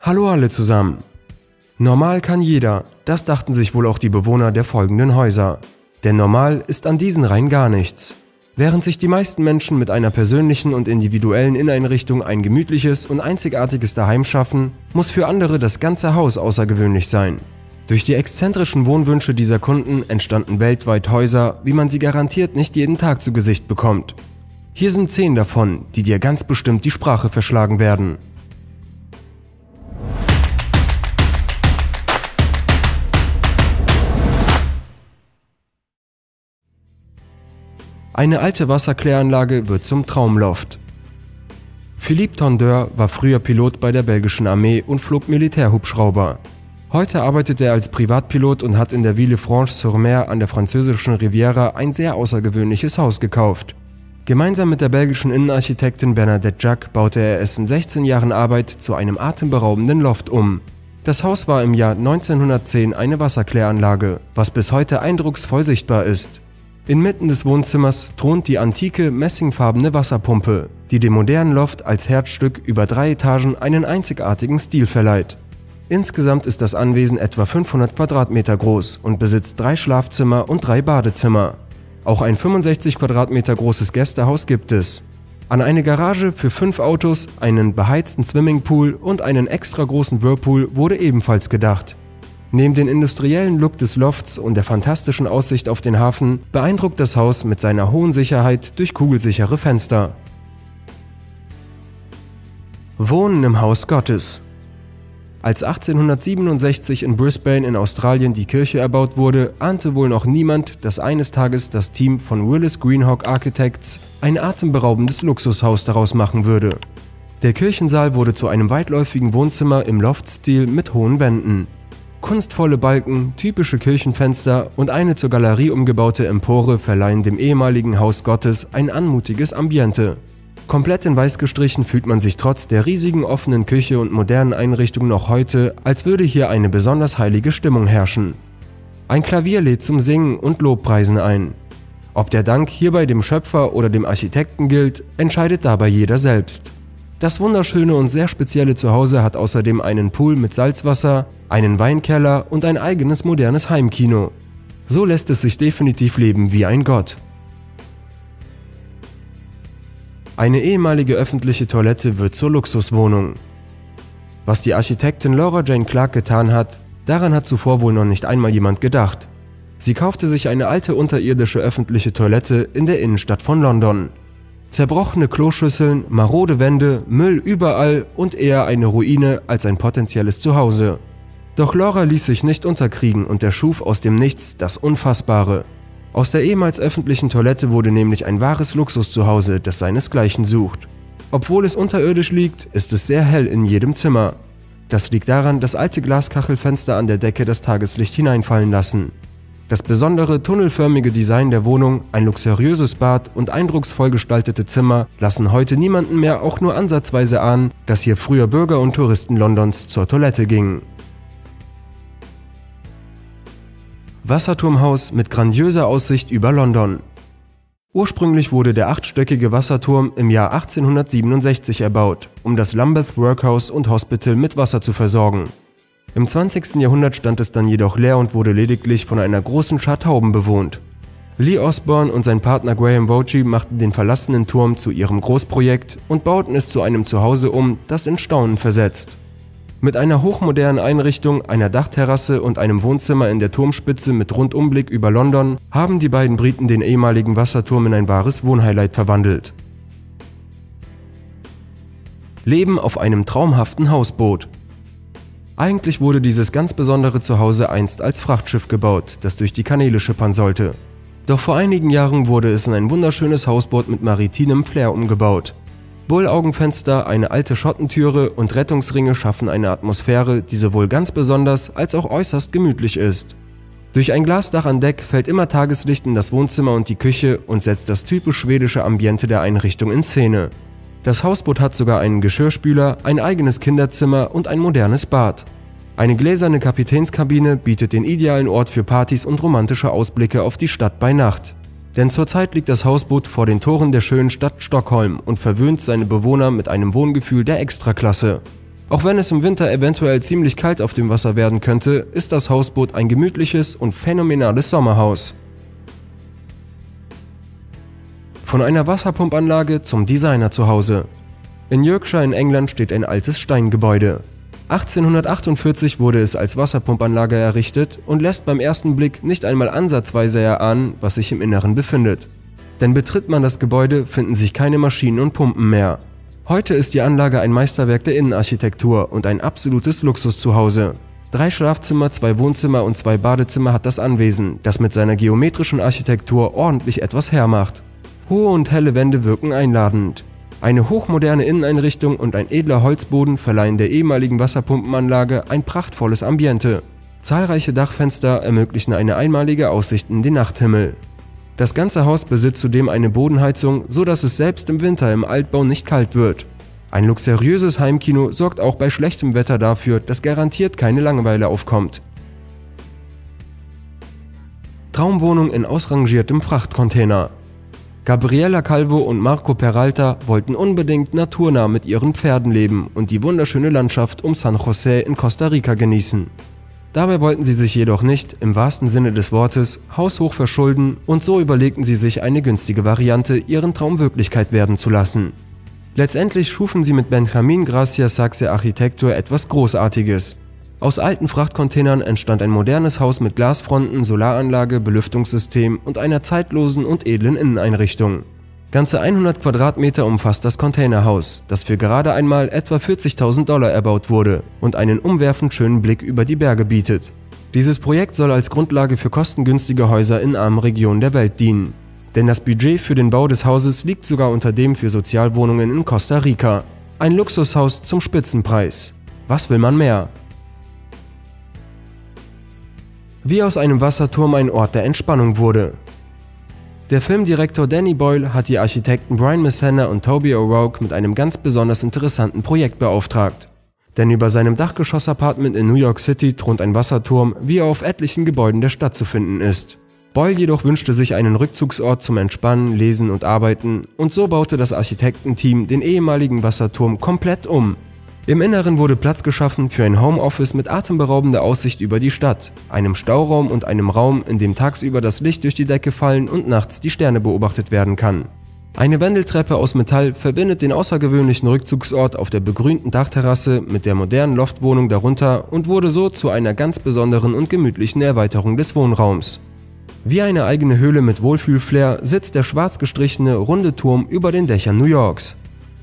Hallo alle zusammen. Normal kann jeder, das dachten sich wohl auch die Bewohner der folgenden Häuser. Denn normal ist an diesen rein gar nichts. Während sich die meisten Menschen mit einer persönlichen und individuellen Inneneinrichtung ein gemütliches und einzigartiges Daheim schaffen, muss für andere das ganze Haus außergewöhnlich sein. Durch die exzentrischen Wohnwünsche dieser Kunden entstanden weltweit Häuser, wie man sie garantiert nicht jeden Tag zu Gesicht bekommt. Hier sind 10 davon, die dir ganz bestimmt die Sprache verschlagen werden. Eine alte Wasserkläranlage wird zum Traumloft. Philippe Tondeur war früher Pilot bei der belgischen Armee und flog Militärhubschrauber. Heute arbeitet er als Privatpilot und hat in der Villefranche-sur-Mer an der französischen Riviera ein sehr außergewöhnliches Haus gekauft. Gemeinsam mit der belgischen Innenarchitektin Bernadette Jacques baute er es in 16 Jahren Arbeit zu einem atemberaubenden Loft um. Das Haus war im Jahr 1910 eine Wasserkläranlage, was bis heute eindrucksvoll sichtbar ist. Inmitten des Wohnzimmers thront die antike, messingfarbene Wasserpumpe, die dem modernen Loft als Herzstück über 3 Etagen einen einzigartigen Stil verleiht. Insgesamt ist das Anwesen etwa 500 Quadratmeter groß und besitzt 3 Schlafzimmer und 3 Badezimmer. Auch ein 65 Quadratmeter großes Gästehaus gibt es. An eine Garage für 5 Autos, einen beheizten Swimmingpool und einen extra großen Whirlpool wurde ebenfalls gedacht. Neben dem industriellen Look des Lofts und der fantastischen Aussicht auf den Hafen beeindruckt das Haus mit seiner hohen Sicherheit durch kugelsichere Fenster. Wohnen im Haus Gottes. Als 1867 in Brisbane in Australien die Kirche erbaut wurde, ahnte wohl noch niemand, dass eines Tages das Team von Willis Greenhawk Architects ein atemberaubendes Luxushaus daraus machen würde. Der Kirchensaal wurde zu einem weitläufigen Wohnzimmer im Loftstil mit hohen Wänden. Kunstvolle Balken, typische Kirchenfenster und eine zur Galerie umgebaute Empore verleihen dem ehemaligen Haus Gottes ein anmutiges Ambiente. Komplett in weiß gestrichen fühlt man sich trotz der riesigen offenen Küche und modernen Einrichtungen noch heute, als würde hier eine besonders heilige Stimmung herrschen. Ein Klavier lädt zum Singen und Lobpreisen ein. Ob der Dank hierbei dem Schöpfer oder dem Architekten gilt, entscheidet dabei jeder selbst. Das wunderschöne und sehr spezielle Zuhause hat außerdem einen Pool mit Salzwasser, einen Weinkeller und ein eigenes modernes Heimkino. So lässt es sich definitiv leben wie ein Gott. Eine ehemalige öffentliche Toilette wird zur Luxuswohnung. Was die Architektin Laura Jane Clark getan hat, daran hat zuvor wohl noch nicht einmal jemand gedacht. Sie kaufte sich eine alte unterirdische öffentliche Toilette in der Innenstadt von London. Zerbrochene Kloschüsseln, marode Wände, Müll überall und eher eine Ruine als ein potenzielles Zuhause. Doch Laura ließ sich nicht unterkriegen und erschuf aus dem Nichts das Unfassbare. Aus der ehemals öffentlichen Toilette wurde nämlich ein wahres Luxuszuhause, das seinesgleichen sucht. Obwohl es unterirdisch liegt, ist es sehr hell in jedem Zimmer. Das liegt daran, dass alte Glaskachelfenster an der Decke das Tageslicht hineinfallen lassen. Das besondere tunnelförmige Design der Wohnung, ein luxuriöses Bad und eindrucksvoll gestaltete Zimmer lassen heute niemanden mehr auch nur ansatzweise ahnen, dass hier früher Bürger und Touristen Londons zur Toilette gingen. Wasserturmhaus mit grandiöser Aussicht über London. Ursprünglich wurde der 8-stöckige Wasserturm im Jahr 1867 erbaut, um das Lambeth Workhouse und Hospital mit Wasser zu versorgen. Im 20. Jahrhundert stand es dann jedoch leer und wurde lediglich von einer großen Schar Tauben bewohnt. Lee Osborne und sein Partner Graham Vogt machten den verlassenen Turm zu ihrem Großprojekt und bauten es zu einem Zuhause um, das in Staunen versetzt. Mit einer hochmodernen Einrichtung, einer Dachterrasse und einem Wohnzimmer in der Turmspitze mit Rundumblick über London haben die beiden Briten den ehemaligen Wasserturm in ein wahres Wohnhighlight verwandelt. Leben auf einem traumhaften Hausboot. Eigentlich wurde dieses ganz besondere Zuhause einst als Frachtschiff gebaut, das durch die Kanäle schippern sollte. Doch vor einigen Jahren wurde es in ein wunderschönes Hausboot mit maritinem Flair umgebaut. Bullaugenfenster, eine alte Schottentüre und Rettungsringe schaffen eine Atmosphäre, die sowohl ganz besonders als auch äußerst gemütlich ist. Durch ein Glasdach an Deck fällt immer Tageslicht in das Wohnzimmer und die Küche und setzt das typisch schwedische Ambiente der Einrichtung in Szene. Das Hausboot hat sogar einen Geschirrspüler, ein eigenes Kinderzimmer und ein modernes Bad. Eine gläserne Kapitänskabine bietet den idealen Ort für Partys und romantische Ausblicke auf die Stadt bei Nacht. Denn zurzeit liegt das Hausboot vor den Toren der schönen Stadt Stockholm und verwöhnt seine Bewohner mit einem Wohngefühl der Extraklasse. Auch wenn es im Winter eventuell ziemlich kalt auf dem Wasser werden könnte, ist das Hausboot ein gemütliches und phänomenales Sommerhaus. Von einer Wasserpumpanlage zum Designer zu Hause. In Yorkshire in England steht ein altes Steingebäude. 1848 wurde es als Wasserpumpanlage errichtet und lässt beim ersten Blick nicht einmal ansatzweise erahnen, was sich im Inneren befindet. Denn betritt man das Gebäude, finden sich keine Maschinen und Pumpen mehr. Heute ist die Anlage ein Meisterwerk der Innenarchitektur und ein absolutes Luxuszuhause. 3 Schlafzimmer, 2 Wohnzimmer und 2 Badezimmer hat das Anwesen, das mit seiner geometrischen Architektur ordentlich etwas hermacht. Hohe und helle Wände wirken einladend. Eine hochmoderne Inneneinrichtung und ein edler Holzboden verleihen der ehemaligen Wasserpumpenanlage ein prachtvolles Ambiente. Zahlreiche Dachfenster ermöglichen eine einmalige Aussicht in den Nachthimmel. Das ganze Haus besitzt zudem eine Bodenheizung, so dass es selbst im Winter im Altbau nicht kalt wird. Ein luxuriöses Heimkino sorgt auch bei schlechtem Wetter dafür, dass garantiert keine Langeweile aufkommt. Traumwohnung in ausrangiertem Frachtcontainer. Gabriela Calvo und Marco Peralta wollten unbedingt naturnah mit ihren Pferden leben und die wunderschöne Landschaft um San José in Costa Rica genießen. Dabei wollten sie sich jedoch nicht, im wahrsten Sinne des Wortes, haushoch verschulden und so überlegten sie sich eine günstige Variante, ihren Traum Wirklichkeit werden zu lassen. Letztendlich schufen sie mit Benjamin Gracia Saxe Architektur etwas Großartiges. Aus alten Frachtcontainern entstand ein modernes Haus mit Glasfronten, Solaranlage, Belüftungssystem und einer zeitlosen und edlen Inneneinrichtung. Ganze 100 Quadratmeter umfasst das Containerhaus, das für gerade einmal etwa $40.000 erbaut wurde und einen umwerfend schönen Blick über die Berge bietet. Dieses Projekt soll als Grundlage für kostengünstige Häuser in armen Regionen der Welt dienen. Denn das Budget für den Bau des Hauses liegt sogar unter dem für Sozialwohnungen in Costa Rica. Ein Luxushaus zum Spitzenpreis. Was will man mehr? Wie aus einem Wasserturm ein Ort der Entspannung wurde. Der Filmdirektor Danny Boyle hat die Architekten Brian Messana und Toby O'Rourke mit einem ganz besonders interessanten Projekt beauftragt. Denn über seinem Dachgeschoss-Apartment in New York City thront ein Wasserturm, wie er auf etlichen Gebäuden der Stadt zu finden ist. Boyle jedoch wünschte sich einen Rückzugsort zum Entspannen, Lesen und Arbeiten und so baute das Architektenteam den ehemaligen Wasserturm komplett um. Im Inneren wurde Platz geschaffen für ein Homeoffice mit atemberaubender Aussicht über die Stadt, einem Stauraum und einem Raum, in dem tagsüber das Licht durch die Decke fallen und nachts die Sterne beobachtet werden kann. Eine Wendeltreppe aus Metall verbindet den außergewöhnlichen Rückzugsort auf der begrünten Dachterrasse mit der modernen Loftwohnung darunter und wurde so zu einer ganz besonderen und gemütlichen Erweiterung des Wohnraums. Wie eine eigene Höhle mit Wohlfühlflair sitzt der schwarz gestrichene, runde Turm über den Dächern New Yorks.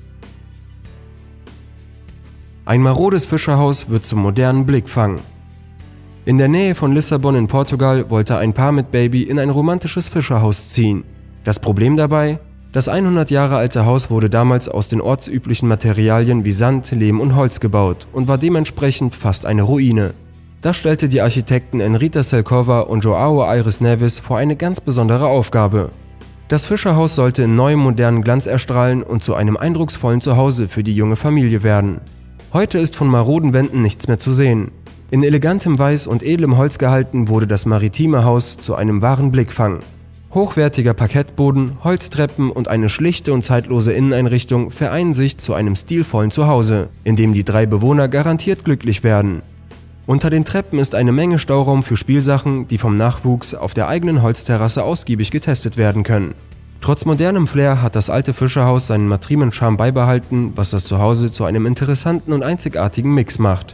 Ein marodes Fischerhaus wird zum modernen Blickfang. In der Nähe von Lissabon in Portugal wollte ein Paar mit Baby in ein romantisches Fischerhaus ziehen. Das Problem dabei? Das 100 Jahre alte Haus wurde damals aus den ortsüblichen Materialien wie Sand, Lehm und Holz gebaut und war dementsprechend fast eine Ruine. Das stellte die Architekten Enrita Selkova und João Aires Neves vor eine ganz besondere Aufgabe. Das Fischerhaus sollte in neuem modernen Glanz erstrahlen und zu einem eindrucksvollen Zuhause für die junge Familie werden. Heute ist von maroden Wänden nichts mehr zu sehen. In elegantem Weiß und edlem Holz gehalten wurde das maritime Haus zu einem wahren Blickfang. Hochwertiger Parkettboden, Holztreppen und eine schlichte und zeitlose Inneneinrichtung vereinen sich zu einem stilvollen Zuhause, in dem die 3 Bewohner garantiert glücklich werden. Unter den Treppen ist eine Menge Stauraum für Spielsachen, die vom Nachwuchs auf der eigenen Holzterrasse ausgiebig getestet werden können. Trotz modernem Flair hat das alte Fischerhaus seinen matrimen Charme beibehalten, was das Zuhause zu einem interessanten und einzigartigen Mix macht.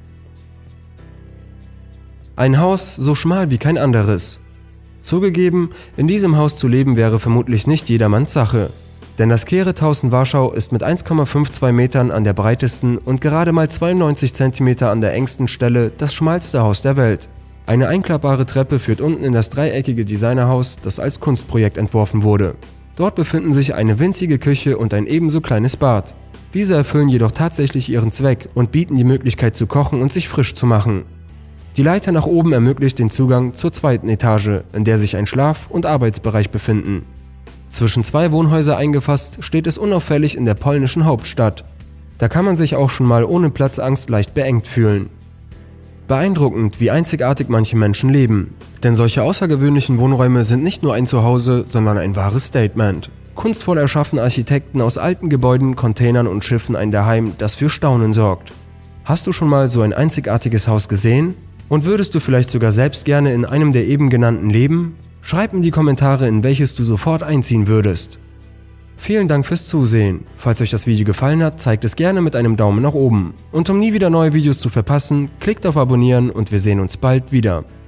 Ein Haus so schmal wie kein anderes. Zugegeben, in diesem Haus zu leben wäre vermutlich nicht jedermanns Sache. Denn das Kehrethaus in Warschau ist mit 1,52 Metern an der breitesten und gerade mal 92 cm an der engsten Stelle das schmalste Haus der Welt. Eine einklappbare Treppe führt unten in das dreieckige Designerhaus, das als Kunstprojekt entworfen wurde. Dort befinden sich eine winzige Küche und ein ebenso kleines Bad. Diese erfüllen jedoch tatsächlich ihren Zweck und bieten die Möglichkeit zu kochen und sich frisch zu machen. Die Leiter nach oben ermöglicht den Zugang zur 2. Etage, in der sich ein Schlaf- und Arbeitsbereich befinden. Zwischen 2 Wohnhäuser eingefasst steht es unauffällig in der polnischen Hauptstadt. Da kann man sich auch schon mal ohne Platzangst leicht beengt fühlen. Beeindruckend, wie einzigartig manche Menschen leben. Denn solche außergewöhnlichen Wohnräume sind nicht nur ein Zuhause, sondern ein wahres Statement. Kunstvoll erschaffen Architekten aus alten Gebäuden, Containern und Schiffen ein Daheim, das für Staunen sorgt. Hast du schon mal so ein einzigartiges Haus gesehen? Und würdest du vielleicht sogar selbst gerne in einem der eben genannten leben? Schreib in die Kommentare, in welches du sofort einziehen würdest. Vielen Dank fürs Zusehen. Falls euch das Video gefallen hat, zeigt es gerne mit einem Daumen nach oben. Und um nie wieder neue Videos zu verpassen, klickt auf Abonnieren und wir sehen uns bald wieder.